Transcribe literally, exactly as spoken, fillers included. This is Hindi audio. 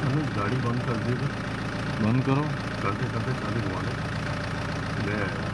गाड़ी बंद कर दी। बंद करो। करते करते चालू हुआ ले